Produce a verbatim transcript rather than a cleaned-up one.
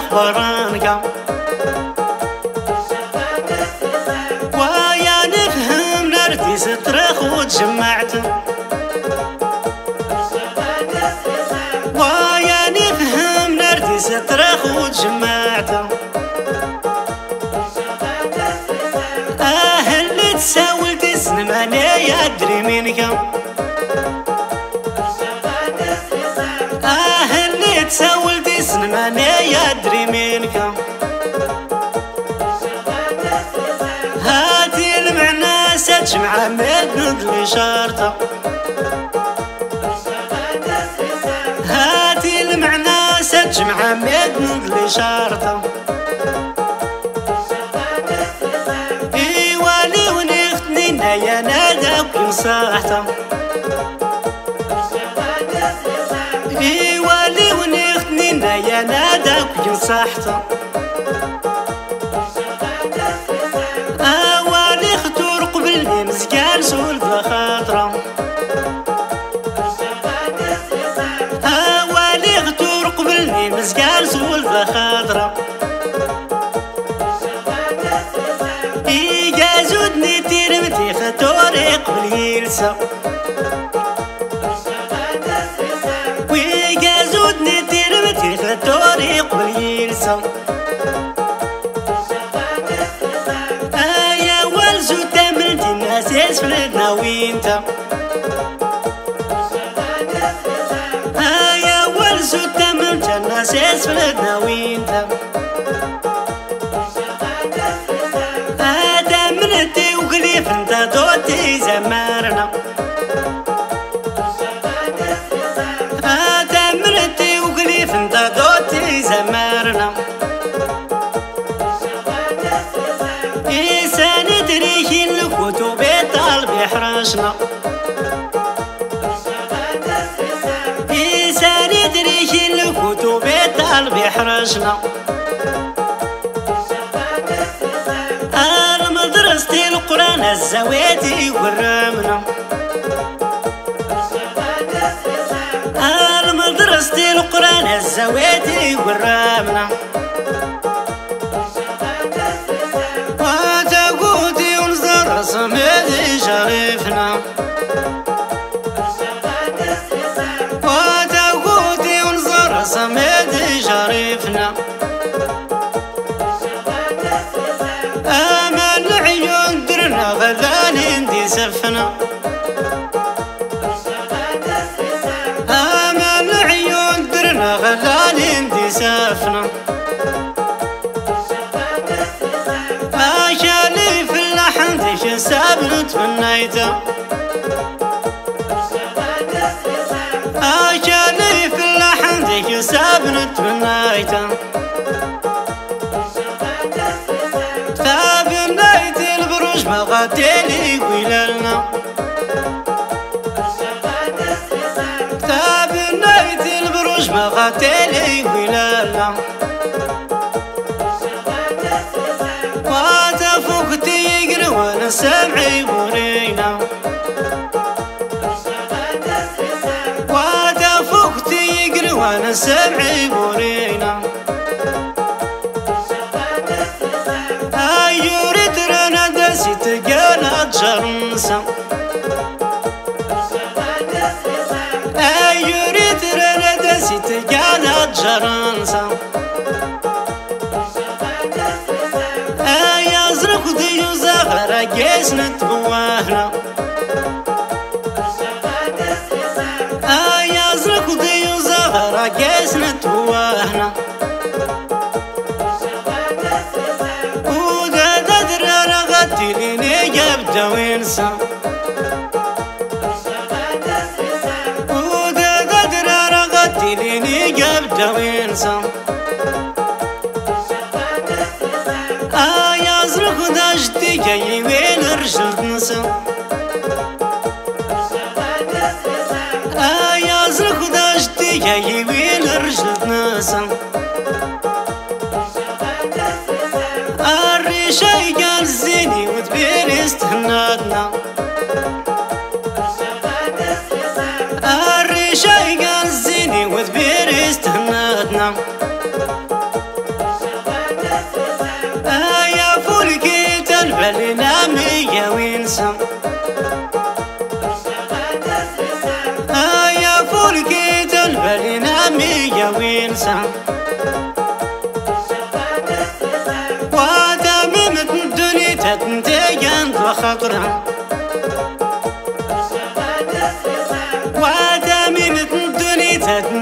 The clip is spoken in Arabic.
برانقة ويا نفهم نردي سترخ وتجمعت ويا نفهم نردي سترخ وتجمعت اه اللي تساول تسن ماني يدري منك اه اللي تساول تسن ماني يدري منك هاتي المعنى ستجمع مدند لي شرطة هاتي المعنى ستجمع مدند لي شرطة ايوالي ونختنينا يا نادى وكل صاحته ايوالي ونختنينا يا نادى وكل صاحته اوالي خطور قبل مزقان سول بخاطره اوالي خطور قبل مزقان سول بخاطره إيجازودني تيرمتي خطوري قبل يلسى ويجازودني تيرمتي خطوري قبل يلسى آيا والزو تملتي الناس يسفلتنا وينتا آيا والزو تملتي الناس يسفلتنا وينتا منتي وقليف انت دوتي زمارنا هذا منتي وقليف انت دوتي زمارنا إيساني تريخي الكتب طالب يحرشنا إيساني تريخي الكتب طالب يحرشنا مدرستي القرآن الزويتي والرمنا مدرستي القرآن الزويتي والرمنا وتقودي ونزر صمدي شريفنا وتقودي ونزر صمدي شريفنا غزالي اندي سفنا آمال عيون درنا غزالي اندي سفنا عاشالي في اللحن ديش سابن تمنيته عاشالي في اللحن ديش سابن تمنيته مغاتيلي ويلالنا كتاب نايت البروج مغاتيلي ويلالنا واتفوقتي يقري وانا سامعي بورينا واتفوقتي يقري وانا سامعي بورينا تقالت جرنسا يريد ردسي تقالت جرنسا يا زرق ديو زغرة جيسنا تبواهنا يا زرق ديو زغرة جيسنا تبواهنا تليني جابدا وينسى ودا قدر رغد تليني جابدا وينسى آه يا زرق داشتي جاي وين رجل تنسى آه يا زرق داشتي جاي وين رجل تنسى الريشة قال زيني وتبين استهنادنا الريشة قال زيني وتبين استهنادنا شاطرة وادامي مثل الدنيا